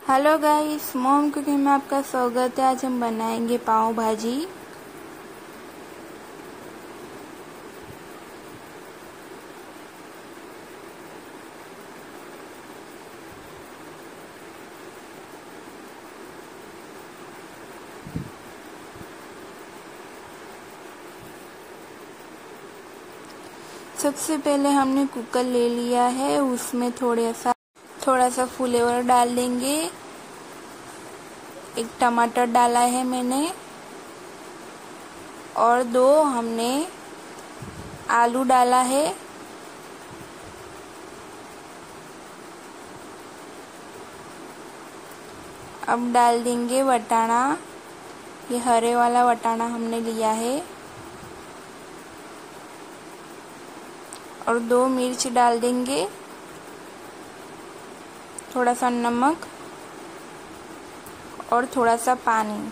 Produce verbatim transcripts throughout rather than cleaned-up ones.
Hello guys, mom cooking में आपका स्वागत है। आज हम बनाएंगे पाव भाजी। सबसे पहले हमने कुकर ले लिया है, उसमें थोड़ा सा थोड़ा सा फ्लेवर डाल देंगे। एक टमाटर डाला है मैंने और दो हमने आलू डाला है। अब डाल देंगे वटाना, ये हरे वाला वटाना हमने लिया है, और दो मिर्च डाल देंगे, थोड़ा सा नमक और थोड़ा सा पानी।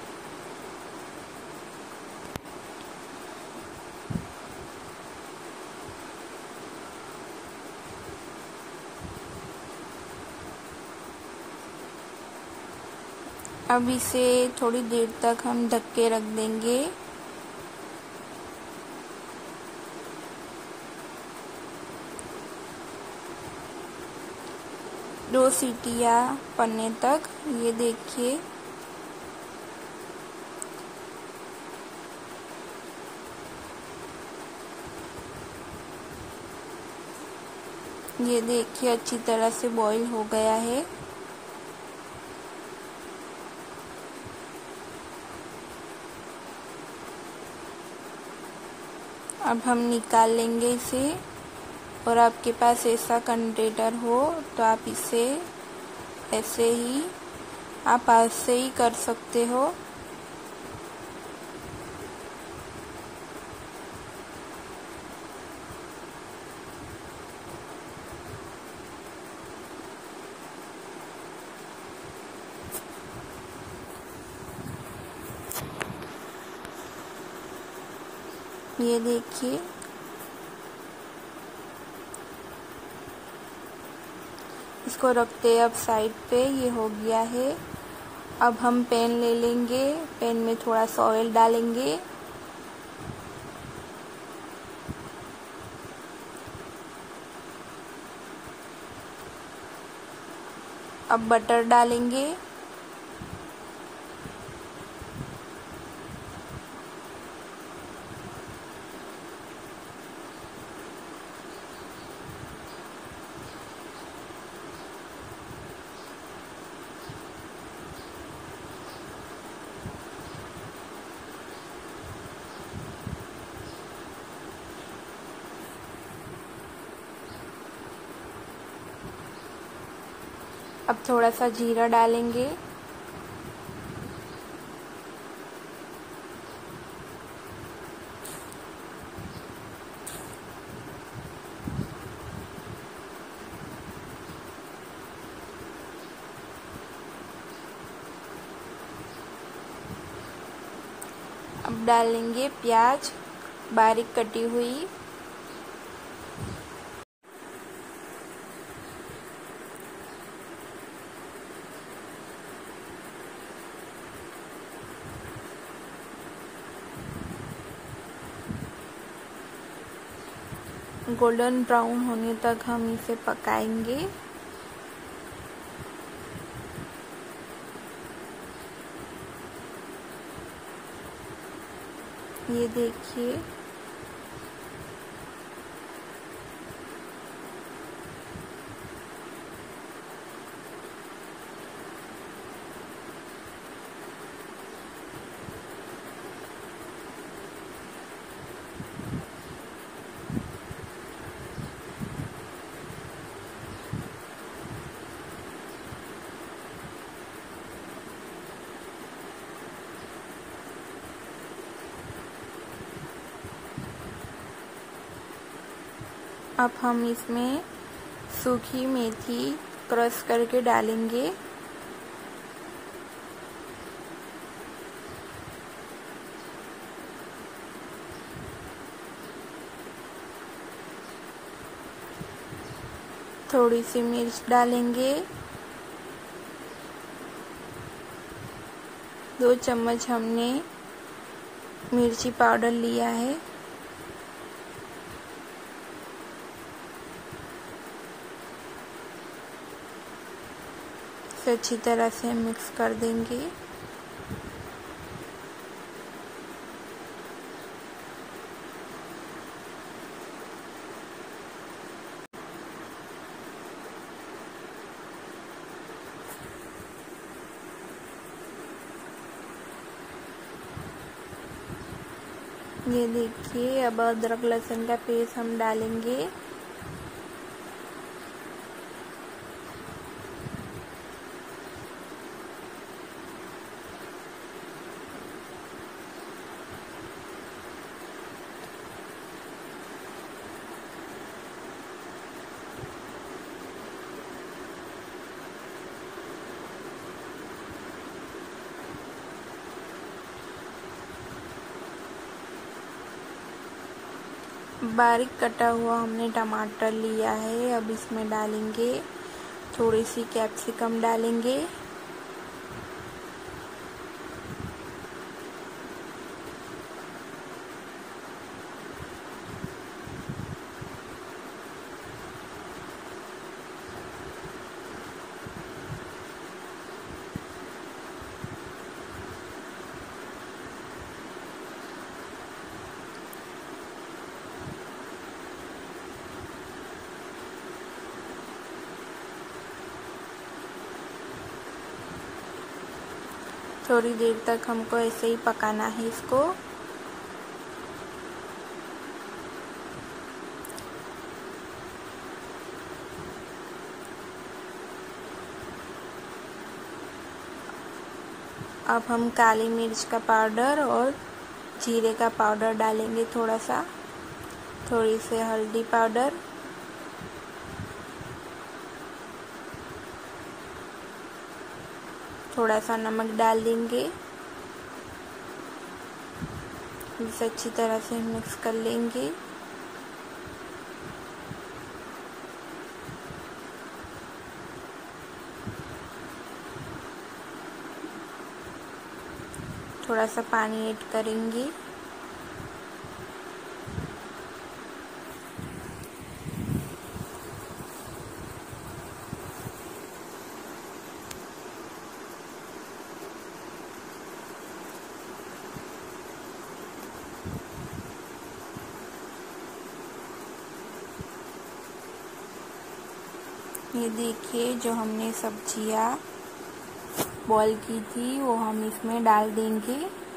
अब इसे थोड़ी देर तक हम ढक के रख देंगे। दो सीटियाँ पड़ने तक। ये देखिए, ये देखिए अच्छी तरह से बॉईल हो गया है। अब हम निकाल लेंगे इसे, और आपके पास ऐसा कंटेनर हो तो आप इसे ऐसे ही आप हाथ से ही कर सकते हो। ये देखिए, इसको रखते अब साइड पे। ये हो गया है। अब हम पैन ले लेंगे, पैन में थोड़ा सा ऑयल डालेंगे, अब बटर डालेंगे, अब थोड़ा सा जीरा डालेंगे, अब डालेंगे प्याज बारीक कटी हुई, गोल्डन ब्राउन होने तक हम इसे पकाएंगे। ये देखिए, अब हम इसमें सूखी मेथी क्रश करके डालेंगे। थोड़ी सी मिर्च डालेंगे, दो चम्मच हमने मिर्ची पाउडर लिया है। इसे अच्छी तरह से मिक्स कर देंगे। ये देखिए, अब अदरक लहसुन का पेस्ट हम डालेंगे। बारीक कटा हुआ हमने टमाटर लिया है, अब इसमें डालेंगे। थोड़ी सी कैप्सिकम डालेंगे। थोड़ी देर तक हमको ऐसे ही पकाना है इसको। अब हम काली मिर्च का पाउडर और जीरे का पाउडर डालेंगे थोड़ा सा। थोड़ी सी हल्दी पाउडर, थोड़ा सा नमक डाल देंगे। इसे अच्छी तरह से मिक्स कर लेंगे। थोड़ा सा पानी ऐड करेंगे। ये देखिए, जो हमने सब्जियां बॉईल की थी वो हम इसमें डाल देंगे।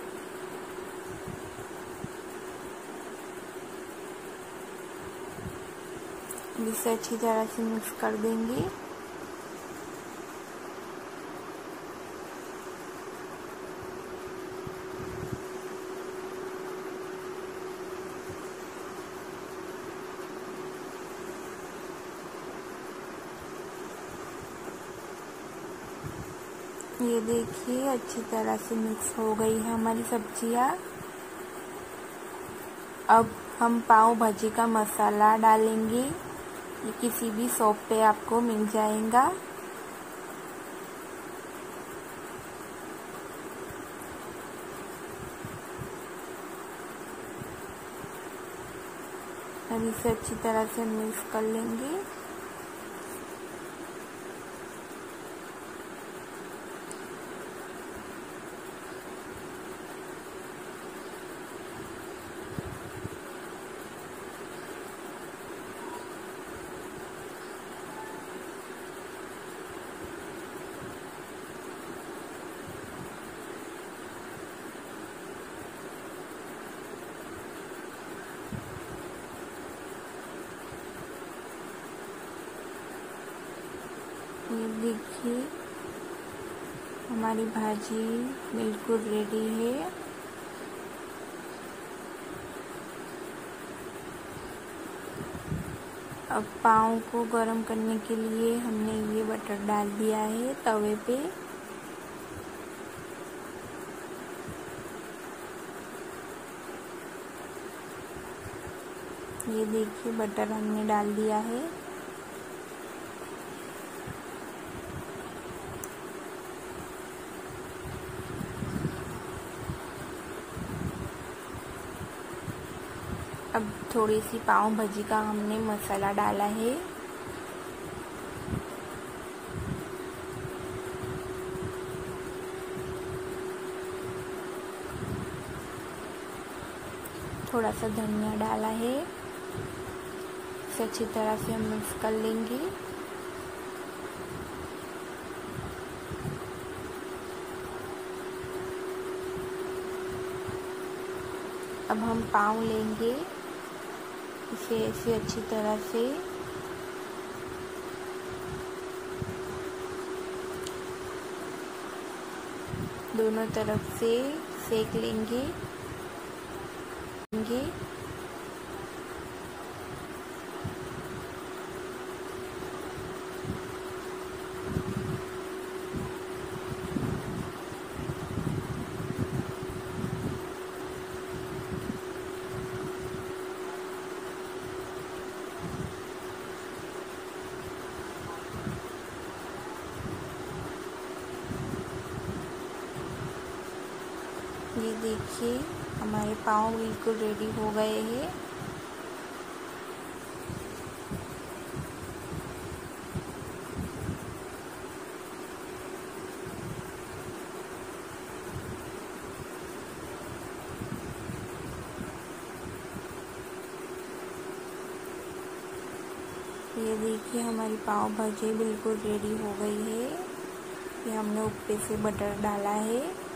इसे अच्छी तरह से मिक्स कर देंगे। ये देखिए, अच्छी तरह से मिक्स हो गई है हमारी सब्जियां। अब हम पाव भाजी का मसाला डालेंगे। ये किसी भी शॉप पे आपको मिल जाएगा। अब इसे अच्छी तरह से मिक्स कर लेंगे। ये देखिए, हमारी भाजी बिल्कुल रेडी है। अब पाव को गरम करने के लिए हमने ये बटर डाल दिया है तवे पे। ये देखिए, बटर हमने डाल दिया है। अब थोड़ी सी पाव भाजी का हमने मसाला डाला है। थोड़ा सा धनिया डाला है। इसे अच्छी तरह से हम मिक्स कर लेंगे। अब हम पाव लेंगे, इसे ऐसे अच्छी तरह से दोनों तरफ से सेक लेंगे। ये देखिए हमारे पाव बिल्कुल रेडी हो गए हैं। ये देखिए हमारी पाव भाजी बिल्कुल रेडी हो गई है। ये हमने ऊपर से बटर डाला है।